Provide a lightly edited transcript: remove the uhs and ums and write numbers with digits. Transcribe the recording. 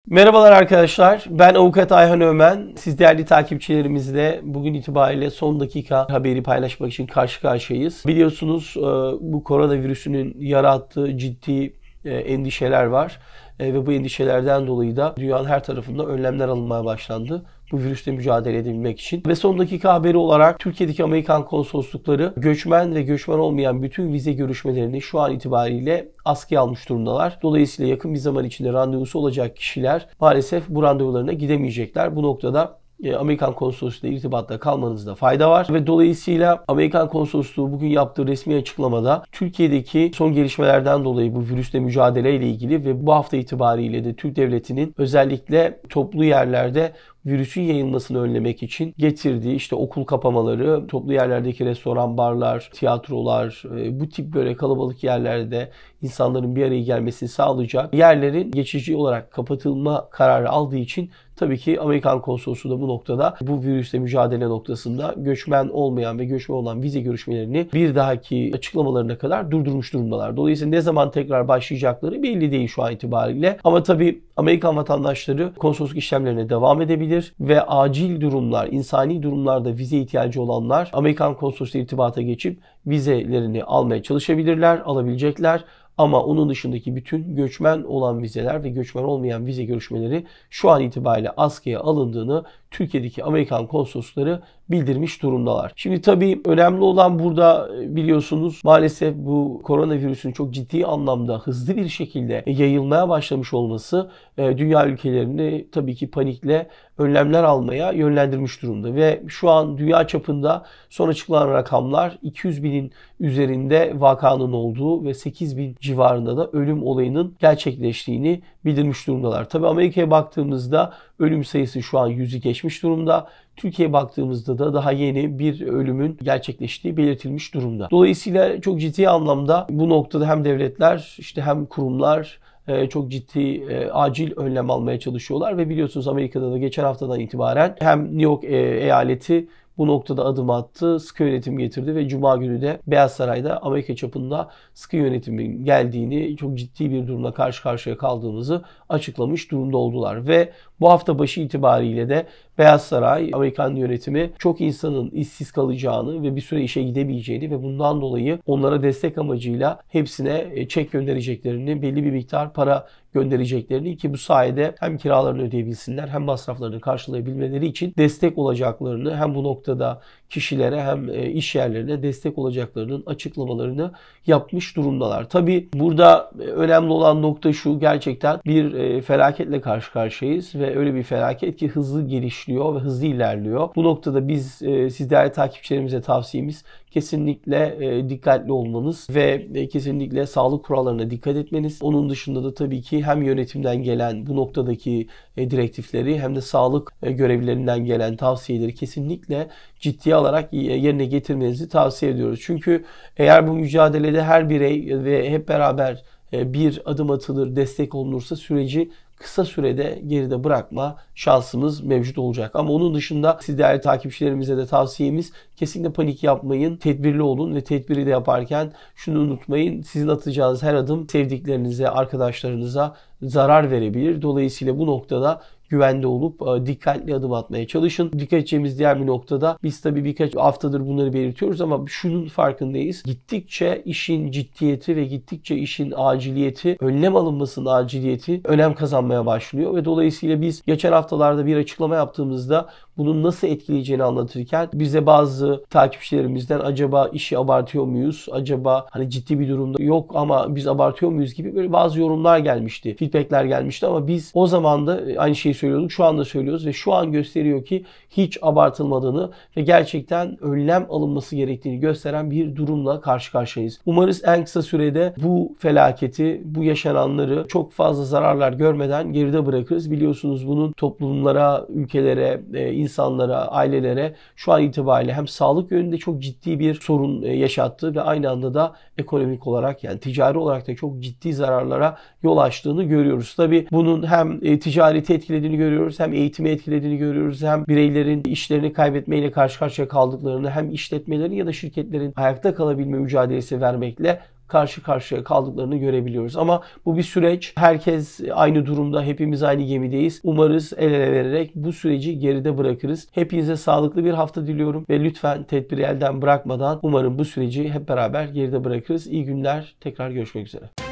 Merhabalar arkadaşlar, ben Avukat Ayhan Ömen. Siz değerli takipçilerimizle bugün itibariyle son dakika haberi paylaşmak için karşı karşıyayız. Biliyorsunuz bu koronavirüsünün yarattığı ciddi endişeler var. Ve bu endişelerden dolayı da dünyanın her tarafında önlemler alınmaya başlandı bu virüsle mücadele edebilmek için. Ve son dakika haberi olarak Türkiye'deki Amerikan konsoloslukları göçmen ve göçmen olmayan bütün vize görüşmelerini şu an itibariyle askıya almış durumdalar. Dolayısıyla yakın bir zaman içinde randevusu olacak kişiler maalesef bu randevularına gidemeyecekler. Bu noktada Amerikan konsolosluğuyla irtibatta kalmanızda fayda var. Ve dolayısıyla Amerikan konsolosluğu bugün yaptığı resmi açıklamada Türkiye'deki son gelişmelerden dolayı bu virüsle mücadele ile ilgili ve bu hafta itibariyle de Türk Devleti'nin özellikle toplu yerlerde virüsün yayılmasını önlemek için getirdiği işte okul kapamaları, toplu yerlerdeki restoran, barlar, tiyatrolar, bu tip böyle kalabalık yerlerde insanların bir araya gelmesini sağlayacak yerlerin geçici olarak kapatılma kararı aldığı için tabii ki Amerikan konsolosluğu da bu noktada bu virüsle mücadele noktasında göçmen olmayan ve göçmen olan vize görüşmelerini bir dahaki açıklamalarına kadar durdurmuş durumdalar. Dolayısıyla ne zaman tekrar başlayacakları belli değil şu an itibariyle. Ama tabii Amerikan vatandaşları konsolosluk işlemlerine devam edebilir ve acil durumlar, insani durumlarda vize ihtiyacı olanlar Amerikan konsolosluğuyla irtibata geçip vizelerini almaya çalışabilirler, alabilecekler. Ama onun dışındaki bütün göçmen olan vizeler ve göçmen olmayan vize görüşmeleri şu an itibariyle askıya alındığını Türkiye'deki Amerikan konsolosları bildirmiş durumdalar. Şimdi tabii önemli olan burada biliyorsunuz maalesef bu koronavirüsün çok ciddi anlamda hızlı bir şekilde yayılmaya başlamış olması dünya ülkelerini tabii ki panikle önlemler almaya yönlendirmiş durumda. Ve şu an dünya çapında son açıklanan rakamlar 200 binin üzerinde vakanın olduğu ve 8 bin civarında da ölüm olayının gerçekleştiğini bildirmiş durumdalar. Tabii Amerika'ya baktığımızda ölüm sayısı şu an 100'ü geçmiş durumda. Türkiye'ye baktığımızda da daha yeni bir ölümün gerçekleştiği belirtilmiş durumda. Dolayısıyla çok ciddi anlamda bu noktada hem devletler hem kurumlar çok ciddi acil önlem almaya çalışıyorlar ve biliyorsunuz Amerika'da da geçen haftadan itibaren hem New York eyaleti bu noktada adım attı, sıkı yönetim getirdi ve Cuma günü de Beyaz Saray'da Amerika çapında sıkı yönetimin geldiğini, çok ciddi bir durumla karşı karşıya kaldığımızı açıklamış durumda oldular. Ve bu hafta başı itibariyle de Beyaz Saray, Amerikan yönetimi çok insanın işsiz kalacağını ve bir süre işe gidemeyeceğini ve bundan dolayı onlara destek amacıyla hepsine çek göndereceklerini, belli bir miktar para göndereceklerini ki bu sayede hem kiralarını ödeyebilsinler hem masraflarını karşılayabilmeleri için destek olacaklarını hem bu noktada kişilere hem iş yerlerine destek olacaklarının açıklamalarını yapmış durumdalar. Tabi burada önemli olan nokta şu, gerçekten bir felaketle karşı karşıyayız ve öyle bir felaket ki hızlı gelişiyor ve hızlı ilerliyor. Bu noktada biz siz değerli takipçilerimize tavsiyemiz kesinlikle dikkatli olmanız ve kesinlikle sağlık kurallarına dikkat etmeniz. Onun dışında da tabii ki hem yönetimden gelen bu noktadaki direktifleri hem de sağlık görevlilerinden gelen tavsiyeleri kesinlikle ciddiye alarak yerine getirmenizi tavsiye ediyoruz. Çünkü eğer bu mücadelede her birey ve hep beraber bir adım atılır, destek olunursa süreci kısa sürede geride bırakma şansımız mevcut olacak. Ama onun dışında siz değerli takipçilerimize de tavsiyemiz kesinlikle panik yapmayın, tedbirli olun ve tedbiri de yaparken şunu unutmayın. Sizin atacağınız her adım sevdiklerinize, arkadaşlarınıza zarar verebilir. Dolayısıyla bu noktada güvende olup dikkatli adım atmaya çalışın. Dikkat edeceğimiz diğer bir noktada biz tabii birkaç haftadır bunları belirtiyoruz ama şunun farkındayız. Gittikçe işin ciddiyeti ve gittikçe işin aciliyeti, önlem alınmasının aciliyeti önem kazanmaya başlıyor ve dolayısıyla biz geçen haftalarda bir açıklama yaptığımızda bunun nasıl etkileyeceğini anlatırken bize bazı takipçilerimizden acaba işi abartıyor muyuz? Acaba hani ciddi bir durumda yok ama biz abartıyor muyuz gibi böyle bazı yorumlar gelmişti. Feedbackler gelmişti ama biz o zaman da aynı şeyi söylüyorduk. Şu anda söylüyoruz ve şu an gösteriyor ki hiç abartılmadığını ve gerçekten önlem alınması gerektiğini gösteren bir durumla karşı karşıyayız. Umarız en kısa sürede bu felaketi, bu yaşananları çok fazla zararlar görmeden geride bırakırız. Biliyorsunuz bunun toplumlara, ülkelere, insanlara, ailelere şu an itibariyle hem sağlık yönünde çok ciddi bir sorun yaşattı ve aynı anda da ekonomik olarak yani ticari olarak da çok ciddi zararlara yol açtığını görüyoruz. Tabii bunun hem ticareti etkilediğini görüyoruz, hem eğitimi etkilediğini görüyoruz, hem bireylerin işlerini kaybetmeyle karşı karşıya kaldıklarını, hem işletmelerin ya da şirketlerin ayakta kalabilme mücadelesi vermekle karşı karşıya kaldıklarını görebiliyoruz. Ama bu bir süreç. Herkes aynı durumda. Hepimiz aynı gemideyiz. Umarız el ele vererek bu süreci geride bırakırız. Hepinize sağlıklı bir hafta diliyorum ve lütfen tedbiri elden bırakmadan umarım bu süreci hep beraber geride bırakırız. İyi günler. Tekrar görüşmek üzere.